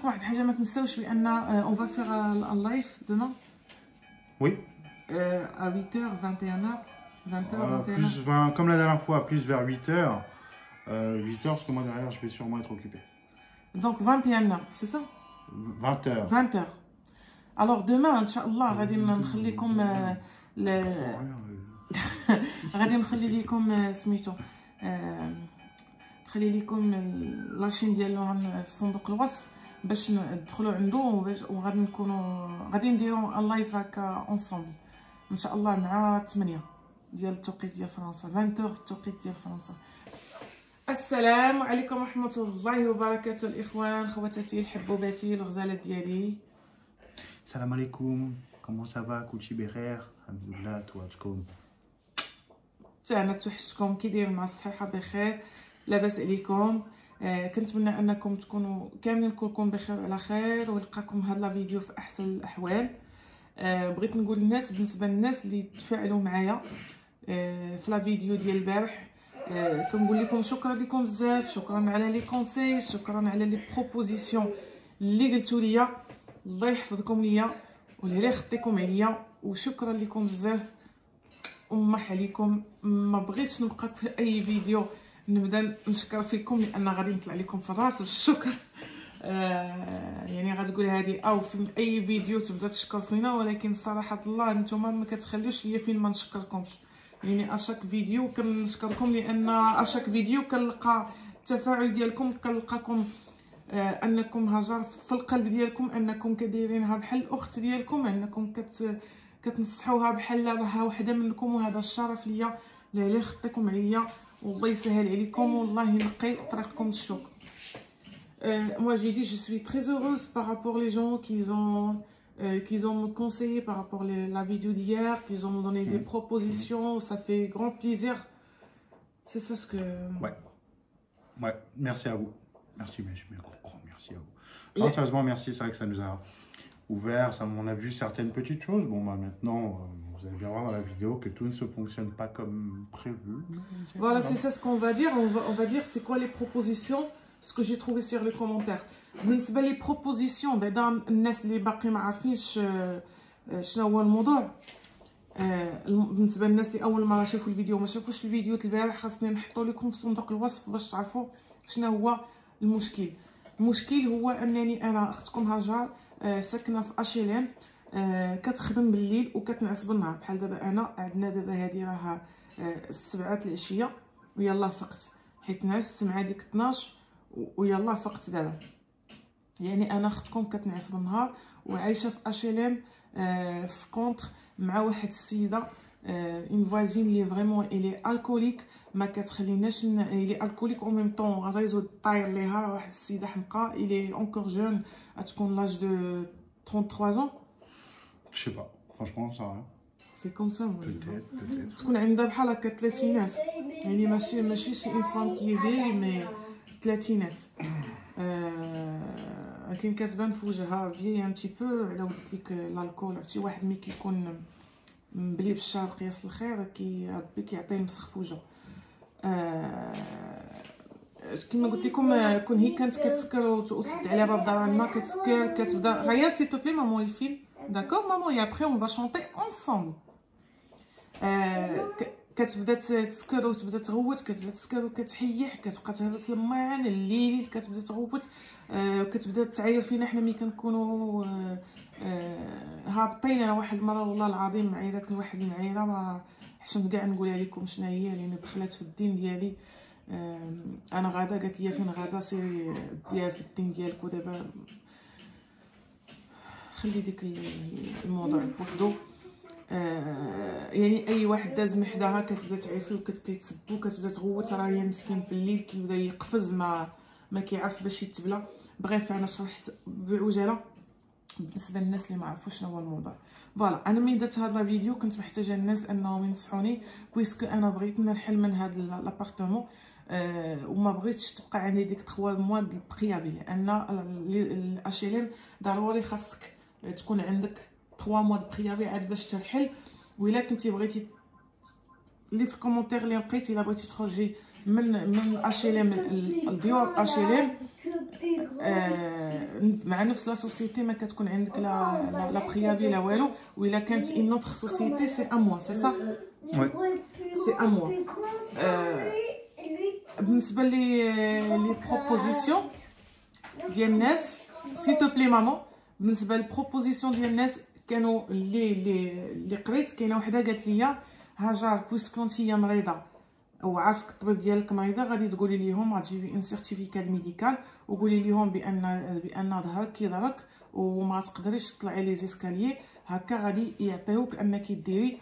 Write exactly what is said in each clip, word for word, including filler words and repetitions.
لكم واحد الحاجه ما تنساوش بان اون فا فيغ ان لايف دومان. Oui. Euh, à huit heures, vingt et une heures, vingt heures, Euh, vingt et une plus, heures. ben, comme la dernière fois, plus vers huit heures. Euh, huit heures, parce que moi derrière, je vais sûrement être occupé. Donc vingt et une heures, c'est ça? vingt heures. vingt heures. Alors demain, Inch'Allah, غادي نخليكم ل غادي نخلي لكم سميتو نخلي لكم لاشين ديالو في صندوق الوصف باش تدخلوا عنده وغادي نكونوا غادي نديروا ان لايف هكا اونصومبل ان شاء الله مع ثمانية ديال التوقيت ديال فرنسا، عشرة في التوقيت ديال فرنسا. السلام عليكم ورحمه الله وبركاته الاخوان خواتاتي الحبوباتي الغزالات ديالي. السلام عليكم، كومون سافا؟ كلشي بخير الحمد لله. تواتكم حتى انا توحشتكم، كي داير مع الصحه بخير لاباس عليكم. آه كنتمنى انكم تكونوا كاملين كلكم بخير وعلى خير ويلقاكم هاد لا فيديو في احسن الاحوال. آه بغيت نقول للناس بالنسبه للناس اللي تفاعلوا معايا آه في لا فيديو ديال البارح، آه كنقول لكم شكرا لكم بزاف، شكرا على لي كونساي، شكرا على لي بروبوزيسيون اللي قلتوا ليا، الله يحفظكم ليا والهلا يخطيكم عليا، وشكرا لكم بزاف ومح عليكم. ما بغيتش نبقى في اي فيديو نبدا نشكر فيكم لان غادي نطلع لكم في الراس بالشكر. آه يعني غتقول هذه او في اي فيديو تبدا تشكر فينا، ولكن صراحه الله نتوما ما كتخليوش ليا فين ما نشكركمش. يعني اشاك فيديو كنشكركم لان اشاك فيديو كنلقى التفاعل ديالكم، كنلقاكم آه انكم هجر في القلب ديالكم، انكم كديرينها بحال الاخت ديالكم، انكم كت كتنصحوها بحال راها وحده منكم، وهذا الشرف ليا اللي يخطيكم عليا والله يسهل عليكم والله ينقي طريقكم للشكر. Euh, moi j'ai dit je suis très heureuse par rapport les gens qui ont euh, qui ont me conseillé par rapport à la vidéo d'hier, qu'ils ont donné des propositions, ça fait grand plaisir. C'est ça ce que... Ouais. Ouais, merci à vous. Merci, mais je mets un grand merci à vous. Non, sérieusement, merci, c'est vrai que ça nous a ouvert, ça, on a vu certaines petites choses. Bon, bah maintenant, euh, vous allez bien voir dans la vidéo que tout ne se fonctionne pas comme prévu. Voilà, c'est ça ce qu'on va dire. On va, on va dire c'est quoi les propositions, ce que j'ai trouvé sur les commentaires. بالنسبة لي propositions بعدا الناس اللي باقي ما عارفينش شنو هو الموضوع، بالنسبة للناس اللي أول مرة شافوا الفيديو ما شافوش الفيديو البارح، خاصني نحطو لكم في صندوق الوصف باش تعرفوا شنو هو المشكل. المشكل هو أنني أنا أختكم هاجر ساكنة في أشيلان، كتخدم بالليل وكتنعس بالنهار. بحال دابا أنا عندنا دابا هادي راها السبعات العشية ويلا فقت، حيت نعست مع ديك اثناش ويلا فقت دابا. يعني انا اختكم كتنعس بالنهار وعايشه في اشيلام آه في كونتر مع واحد السيده آه اون فوازين لي فريمون الي الكوليك، ما كتخليناش الي الكوليك او ميم طون غازيزو طاير ليها. واحد السيده حمقى الي اونكور جون، تكون لاج دو ثلاثة وثلاثين. Je sais pas, franchement, ça rien. سي كوم سا. Peut-être, peut-être. تكون عندها بحال هكا الثلاثينات، يعني ماشي ماشي شي اون فام كي في مي ثلاثينات. آه كاين كتبان في وجهها في ان تي بو على ود ديك الكول. عرفتي واحد ملي كيكون مبلي بالشهر قياس الخير كي ربي كيعطيه مسخ في وجهه. آه كما قلت لكم كون هي كانت كتسكر وتسد على باب دارها الماء كتسكر كتبدا غير سي تو بلي مامون الفيلم داكور مامون اي ابري اون فا شونطي اونصومبل. آه كتبدا تسكر وتبدا تغوت، كتبدا تسكر وكتحيح، كتبقى تهرس للماعن الليل، كتبدا تغوت آه وكتبدا تعاير فينا حنا ملي كنكونوا آه آه هابطين. انا واحد المره والله العظيم معيرتني واحد المعايره ما حشمت كاع نقولها لكم شنو هي، لان دخلت في الدين ديالي. آه انا غادا قالت لي فين غادا سيري ديال في الدين ديالك، ودابا خلي ديك الموضوع بوحدو. آه يعني اي واحد داز من حداها كتبدا تعيفي وكتسبو، كتبدا تغوت، راه هي مسكين في الليل كيبدا يقفز ما ما كيعرف باش يتبلى. بغيت انا شرحت بعجاله بالنسبه للناس اللي ما عرفوش شنو هو الموضوع. فوالا انا ملي درت هاد لا فيديو كنت محتاجه الناس انهم ينصحوني، بويسكو انا بغيت نرحل من هاد لابارتمون آه وما بغيتش تبقى عندي ديك ثلاثة موا د البريافي، لان الاشيلين ضروري خاصك تكون عندك ثلاثة موا د بريافي عاد باش ترحل. وإلا كنتي بغيتي اللي في الكومونتير اللي لقيتي الا بغيتي تخرجي من من اشيلام الديور اشيلام مع نفس لا سوسيتي ما كتكون عندك لا لا بريافي لا والو، وإلا كانت اون اوتر سوسيتي سي ان موا، سي صا سي ان موا. بالنسبه لي لي بروبوزيسيون ديال الناس سي تو بلي مامون، بالنسبه للبروبوزيسيون ديال الناس كانوا اللي اللي اللي قريت، كاينه وحده قالت لي هاجر بويسكو نتيا مريضه وعارفك الطبيب ديالك مريضه، غادي تقولي ليهم غتجيبي ان سيرتيفيكات ميديكال وقولي ليهم بان بان ظهرك كيضرك وما تقدريش تطلعي لي زيسكاليي، هكا غادي يعطيوك انك ديري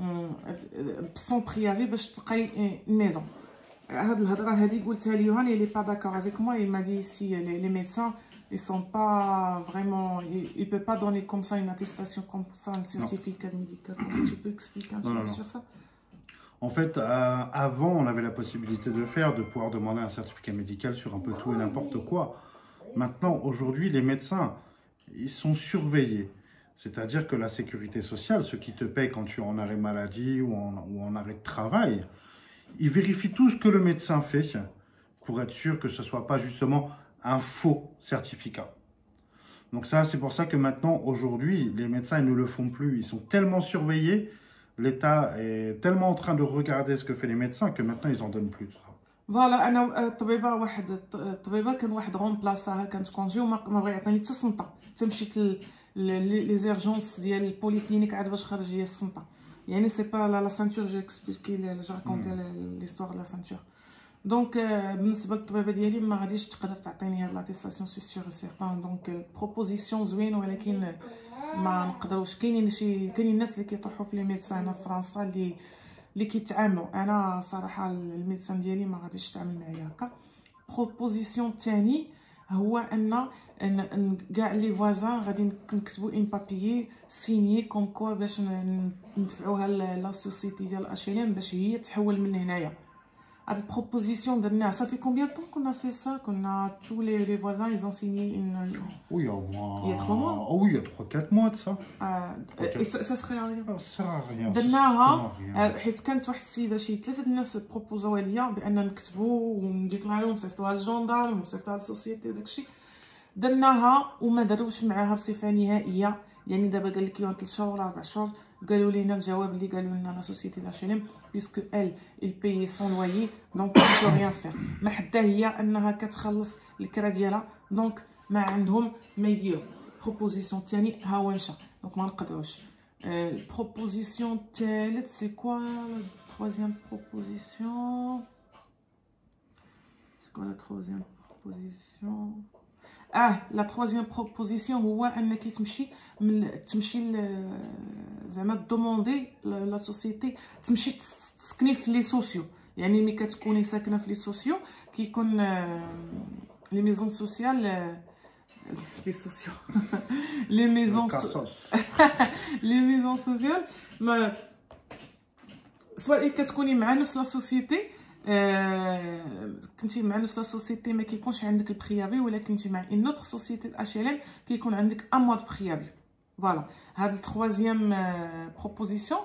بسون بريافي باش تلقاي ميزون. هاد الهضره هادي قلتها لي يوهان، il est pas d'accord avec moi, il m'a dit ici les, les médecins ils sont pas vraiment, il, il peut pas donner comme ça une attestation comme ça, un certificat médical. Tu peux expliquer un petit peu sur ça? En fait, euh, avant, on avait la possibilité de le faire, de pouvoir demander un certificat médical sur un peu tout et n'importe quoi. Maintenant, aujourd'hui, les médecins, ils sont surveillés. C'est-à-dire que la sécurité sociale, ceux qui te payent quand tu es en arrêt maladie ou en, ou en arrêt de travail, ils vérifient tout ce que le médecin fait pour être sûr que ce ne soit pas justement un faux certificat. Donc ça, c'est pour ça que maintenant, aujourd'hui, les médecins ils ne le font plus. Ils sont tellement surveillés. L'État est tellement en train de regarder ce que fait les médecins que maintenant ils en donnent plus. فوالا انا الطبيبه واحد الطبيبه كان واحد غون بلاصاها كانت كونجي وما ما بغا يعطيني حتى السنطه، حتى مشيت لي زيرجونس ديال البوليكلينيك عاد باش خرج لي السنطه. يعني سي با لا سانتور جي اكسبليكي جو راكونتي ليستوار لا سانتور. دونك بالنسبه للطبيبه ديالي ما غاديش تقدر تعطيني هاد لاتيستاسيون سي سيغ سيغتان. دونك البروبوزيسيون زوين ولكن ما نقدروش. كاينين شي كاينين الناس اللي كيطيحوا في لي ميدسان هنا في فرنسا اللي اللي كيتعاملوا. انا صراحه الميدسان ديالي ما غاديش تعامل معايا هكا. بروبوزيسيون الثاني هو ان كاع لي فوازان غادي نكتبوا ان بابيي سيني كوم كوا باش ندفعوها لا سوسيتي ديال اش ال ام باش هي تحول من هنايا. هاد البروبوزيسيون درناها صافي كومبيان طون كنا في سا كنا tous les les voisins ils ont signé une. Oui, il y a au moins. Il y a trois mois. Oh oui, il y a trois quatre mois de ça. Euh, et ça, ça serait rien. Ça sert à rien. درناها حيت كانت واحد السيده شي ثلاثه الناس بروبوزاو ليا بان نكتبوا ونديكلايو ونصيفطوها للجندارم ونصيفطوها للسوسيتي وداكشي. درناها وما داروش معاها بصفه نهائيه. يعني دابا قال لك يوم ثلاث شهور ولا اربع شهور قالوا لينا الجواب اللي قالوا لنا لا سوسيتي لاش ال ام بيسكو ال il paye son loyer donc on peut rien faire. ما حدا هي انها كتخلص الكرا ديالها دونك ما عندهم ما يديروا. بروبوزيسيون الثاني هاونشه دونك ما نقدروش. البروبوزيسيون الثالث سي كوا troisième proposition c'est quoi la troisième proposition اه لا troisième proposition هو انك تمشي من تمشي زعما دوموندي لا سوسيتي تمشي تسكني في لي سوسيو. يعني ملي كتكوني ساكنه في لي سوسيو كيكون لي ميزون سوسيال لي سوسيو لي ميزون لي ميزون سوسيال ما سواء كتكوني مع نفس لا سوسيتي آه، كنتي مع نفس لا سوسيتي ما كيكونش عندك البريافي، ولا كنتي مع ان اوتر سوسيتي اش ال ام كيكون عندك ان موا دو بريافي. فوالا هاد التروازيام بروبوزيسيون.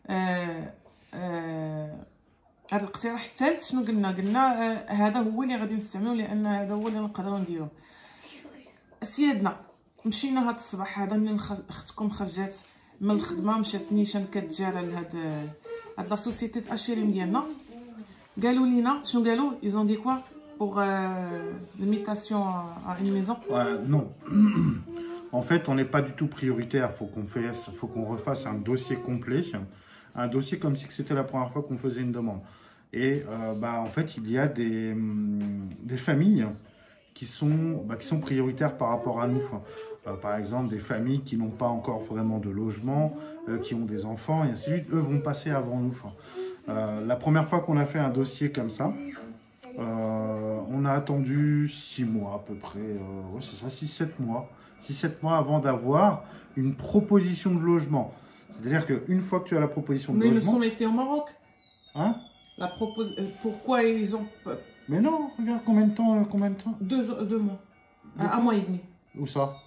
هاد الاقتراح الثالث شنو قلنا؟ قلنا آه هذا هو اللي غادي نستعملو لان هذا هو اللي نقدروا نديرو. سيادنا مشينا هاد الصباح هذا من اختكم خرجات من الخدمه مشات نيشان كتجارى لهاد هاد لا سوسيتي اش ال ام ديالنا. قالوا لينا شنو قالوا؟ ils ont dit quoi pour euh, l'imitation à une maison? Ouais, non. En fait, on n'est pas du tout prioritaire. Faut qu'on fasse, faut qu'on refasse un dossier complet, un dossier comme si c'était la première fois qu'on faisait une demande. Et euh, bah en fait, il y a des des familles qui sont bah, qui sont prioritaires par rapport à nous. Euh, par exemple, des familles qui n'ont pas encore vraiment de logement, euh, qui ont des enfants et ainsi de suite, eux vont passer avant nous. Euh, la première fois qu'on a fait un dossier comme ça, euh, on a attendu six mois à peu près, euh, ouais, c'est ça, six sept mois, six sept mois avant d'avoir une proposition de logement. C'est-à-dire qu'une fois que tu as la proposition de Mais logement... Mais ils sont été au Maroc. Hein? La propos... Pourquoi ils ont... Mais non, regarde combien de temps, combien de temps? Deux, deux mois, un, un mois et demi. Où ça?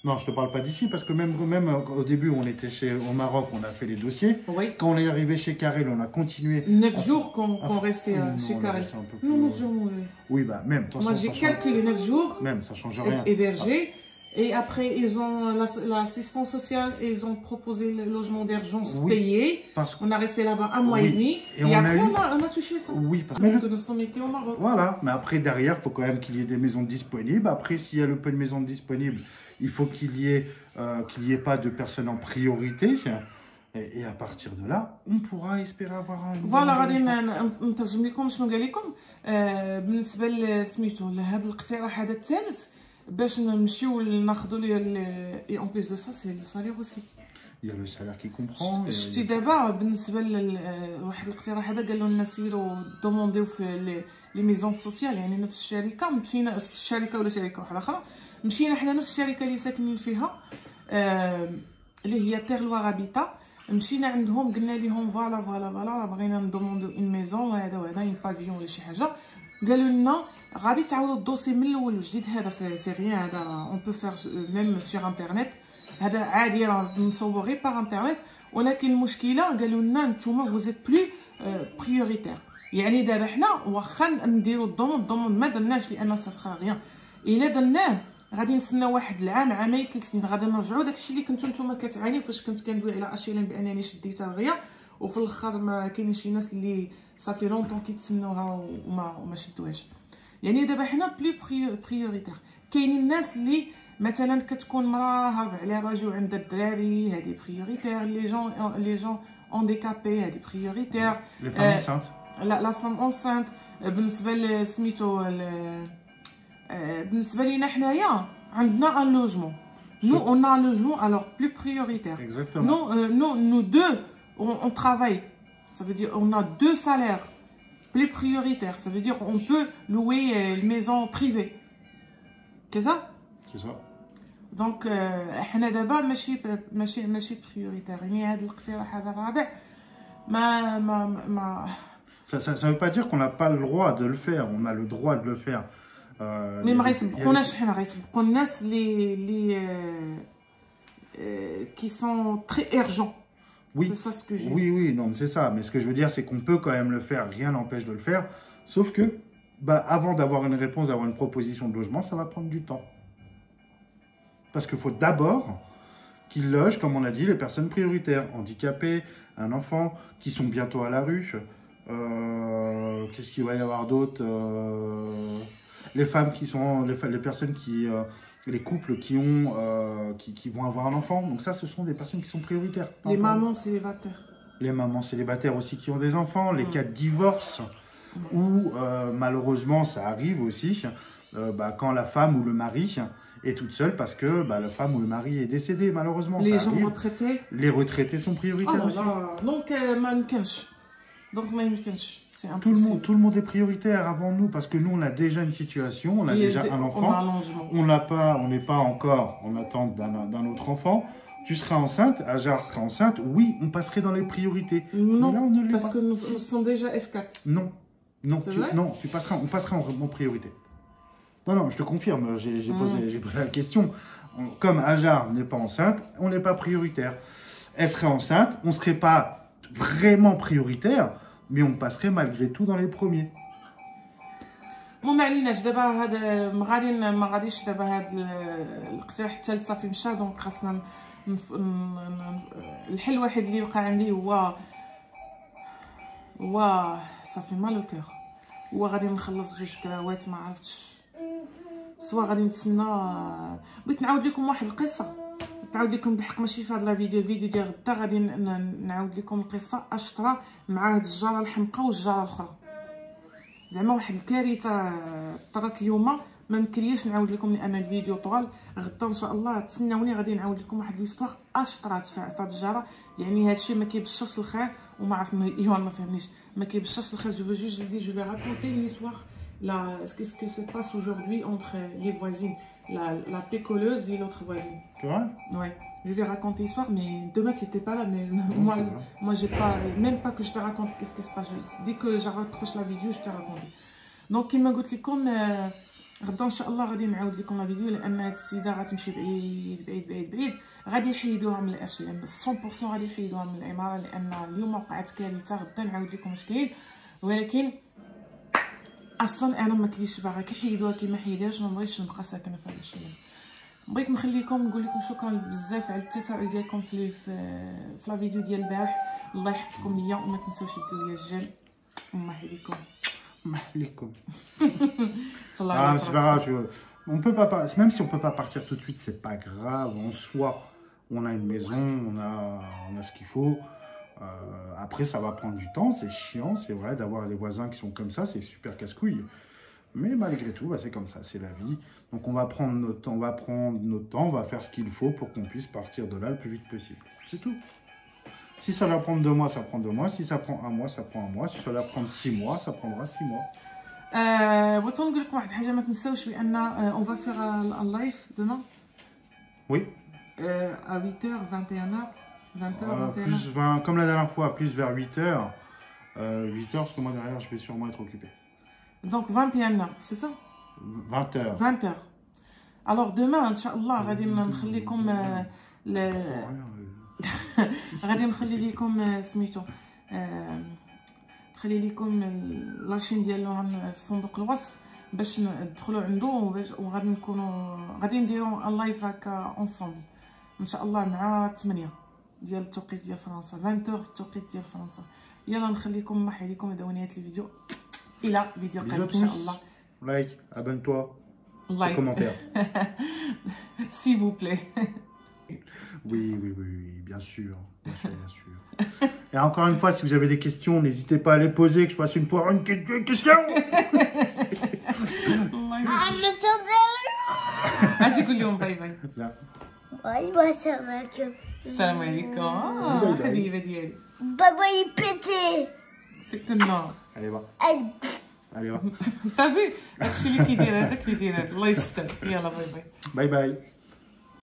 Non, je te parle pas d'ici parce que même, même au début, on était chez, au Maroc, on a fait les dossiers. Oui. Quand on est arrivé chez Karel, on a continué. neuf jours qu'on qu restait euh, non, chez Karel. Non, neuf jours, oui. Oui, bah même. Moi, j'ai calculé neuf jours. Même, ça change rien. Hébergés. Ah. Et après, ils ont l'assistance sociale, ils ont proposé le logement d'urgence oui, payé. Parce on a resté là-bas un mois oui. et demi. Et, et on après, a eu... on, a, on a touché ça. Oui, parce, parce que nous sommes été au Maroc. Voilà, mais après, derrière, il faut quand même qu'il y ait des maisons disponibles. Après, s'il y a le peu de maisons disponibles, il faut qu'il y ait, euh, qu'il n'y ait pas de personnes en priorité. Et, et à partir de là, on pourra espérer avoir un... Voilà, غادي نترجم لكم شنو قال لكم. بالنسبة لسميتو لهذا الاقتراح هذا الثالث. باش نمشيو ناخذوا لي اي اون بليس دو سا سي لو سالير اوسي. Il y a le salaire qui comprend. شتي دابا بالنسبه لواحد الاقتراح هذا قالوا لنا سيروا دومونديو في لي ميزون سوسيال يعني نفس الشركه مشينا الشركه ولا شركه واحده اخرى مشينا حنا نفس الشركه اللي ساكنين فيها آه اللي هي تيرلوا هابيتا مشينا عندهم قلنا لهم فوالا فوالا فوالا بغينا ندومونديو اون ميزون وهذا وهذا اون بافيون ولا شي حاجه قالوا لنا غادي تعاودوا الدوسي من الاول للجديد هذا سي غيان هذا اون بو فير ميم سور انترنت هذا عادي راه نصور غير باغ انترنت ولكن المشكله قالوا لنا نتوما فوزيت بلو بريوريتير يعني دابا حنا واخا نديروا الضمون الضمون ما درناش لان سا سخا غيان الا درناه غادي نتسناو واحد العام عامين ثلاث سنين غادي نرجعوا داكشي اللي كنتو نتوما كتعانيو فاش كنت كندوي على اشيلين بانني شديتها غيا وفي الاخر ما كاينين شي ناس اللي صافي لونطون كيتسناوها وما وما شدوهاش يعني دابا حنا بلي بريوريتير كاينين الناس اللي مثلا كتكون مراه هارب عليها راجل وعندها الدراري هذه بريوريتير لي جون لي جون انديكابي هذه بريوريتير لي فام انسانت لا لا فام انسانت بالنسبه لسميتو بالنسبه لينا حنايا عندنا ان لوجمون nous on a un logement alors plus prioritaire. Exactement. Nous euh, nous nous deux on, on travaille. Ça veut dire on a deux salaires plus prioritaires. Ça veut dire on peut louer une maison privée. C'est ça? C'est ça. Donc حنا دابا ماشي ماشي ماشي prioritaire. يعني هذا الاقتراح هذا الرابع ما ما ما Ça, ça, ça veut pas dire qu'on n'a pas le droit de le faire. On a le droit de le faire. مي ما غيسبقوناش حنا غيسبقوا الناس اللي اللي qui sont très urgents. Oui, c'est ça ce que je oui, oui, non, mais c'est ça. Mais ce que je veux dire, c'est qu'on peut quand même le faire. Rien n'empêche de le faire. Sauf que, bah, avant d'avoir une réponse, d'avoir une proposition de logement, ça va prendre du temps. Parce qu'il faut d'abord qu'ils logent, comme on a dit, les personnes prioritaires, handicapées, un enfant, qui sont bientôt à la rue. Euh, Qu'est-ce qu'il va y avoir d'autre euh, les femmes qui sont, les, les personnes qui... Euh, les couples qui, ont, euh, qui, qui vont avoir un enfant. Donc ça, ce sont des personnes qui sont prioritaires. Les mamans célibataires. Les mamans célibataires aussi qui ont des enfants. Les mmh. cas de divorce, mmh. où euh, malheureusement, ça arrive aussi, euh, bah, quand la femme ou le mari est toute seule parce que bah, la femme ou le mari est décédé, malheureusement. Les ça gens arrive. retraités. Les retraités sont prioritaires oh, aussi. Là. Donc, euh, mannequins. Donc, mannequins. Tout le, monde, tout le monde est prioritaire avant nous parce que nous on a déjà une situation, on a Et déjà un enfant, on n'a pas, on n'est pas encore en attente d'un autre enfant. Tu seras enceinte, Ajar sera enceinte, oui, on passerait dans les priorités. Non, là, on ne parce pas. que nous, nous sommes déjà F quatre. Non, non, tu, non, tu passeras, on passera en, en priorité. Non, non, je te confirme, j'ai mmh. posé, j'ai posé la question. On, comme Ajar n'est pas enceinte, on n'est pas prioritaire. Elle serait enceinte, on ne serait pas vraiment prioritaire. Mais on passerait malgré tout dans les premiers. المهم ما عليناش دابا هذا ما غادي ما غاديش دابا هذا الاقتراح الثالث صافي مشى دونك خاصنا الحل الوحيد اللي وقع عندي هو هو صافي مالو كور هو غادي نخلص جوج كراوات ما عرفتش سوا غادي نتسنى. بغيت نعاود لكم واحد القصه نعاود لكم بحق ماشي في هذا الفيديو الفيديو ديال غدا غادي نعاود لكم القصه اشطرا مع هاد الجاره الحمقى والجاره الاخرى زعما واحد الكارثه طرات اليوم ما يمكنليش نعاود لكم لان الفيديو طوال. غدا ان شاء الله تسناوني غادي نعاود لكم واحد ليستوار اشطرات في هاد الجاره يعني هادشي ما كيبشرش الخير وما عرف ايوان ما فهمنيش ما كيبشرش الخير. جو فو جوست دي جو في راكونتي ليستوار لا qu'est-ce qui se passe aujourd'hui entre les voisines la la picoleuse et l'autre voisine. Tu vois? Ouais, je vais raconter l'histoire mais demain tu n'étais pas là mais non, moi moi j'ai pas même pas que je te raconte qu'est-ce qui se passe. Dès que je raccroche la vidéo je te raconte. Donc il m'a dit comme غدا ان شاء الله غادي نعاود لكم لا فيديو، لان هاد السيده غتمشي بعيد بعيد بعيد بعيد، غادي يحيدوها من الاش ام مية بالمية، غادي يحيدوها من العماره، لان اليوم وقعت كارثه. غدا نعاود لكم اش كاين، ولكن اصلا انا ما كليش باغا كيحيدوها كيما حيداش، ما بغيتش نبقى ساكنه في هذا الشيء. بغيت نخليكم نقول لكم شكرا بزاف على التفاعل ديالكم في في, في لا فيديو ديال البارح. الله يحفظكم ليا، وما تنساوش يدوا ليا الجيم. ومحليكم محليكم. تهلاو. Ah, c'est pas grave, tu vois. On peut pas, même si on peut pas partir tout de suite, c'est pas grave. En soi, on a une maison, on a, on a ce qu'il faut. Euh, après, ça va prendre du temps, c'est chiant, c'est vrai, d'avoir des voisins qui sont comme ça, c'est super casse-couille. Mais malgré tout, bah, c'est comme ça, c'est la vie. Donc on va prendre notre temps, on va prendre notre temps, on va faire ce qu'il faut pour qu'on puisse partir de là le plus vite possible. C'est tout. Si ça va prendre deux mois, ça prend deux mois. Si ça prend un mois, ça prend un mois. Si ça va prendre six mois, ça prendra six mois. بغيت نقول لكم واحد الحاجه، ما تنساوش بان اون فا فيغ ان لايف دوما. Oui. à huit heures, vingt et une heures, vingt heures, Euh, vingt et une heures. plus vingt, comme la dernière fois, plus vers huit heures. Euh, huit heures, parce que moi derrière, je vais sûrement être occupé. Donc vingt et une heures, c'est ça? vingt heures. vingt heures. Alors demain, Inch'Allah, غادي نخليكم ل غادي نخلي لكم سميتو نخلي لكم لاشين ديالهم في صندوق الوصف باش تدخلوا عنده، وغادي نكونوا غادي نديروا ان لايف هكا اونصومبل ان شاء الله مع ثمانية ديال التوقيت ديال فرنسا، عشرة في التوقيت ديال فرنسا. يلا نخليكم محي لكم هذا هو نهايه الفيديو، الى فيديو قادم ان شاء الله. لايك، abonne-toi, لايك، commentaire. s'il vous plaît. Oui, oui, oui, oui, bien sûr, bien sûr, bien sûr. Et encore une fois, si vous avez des questions, n'hésitez pas à les poser, que je passe une fois une question. اش يقول لهم باي باي؟ لا. باي باي السلام عليكم. السلام عليكم. اه حبيبه ديالي. باي باي بيتي. سكنا. Allez, va. Allez, va. صافي هادشي اللي كيدير هذاك كيدير هذا، الله يستر. يلا باي باي. Bye bye.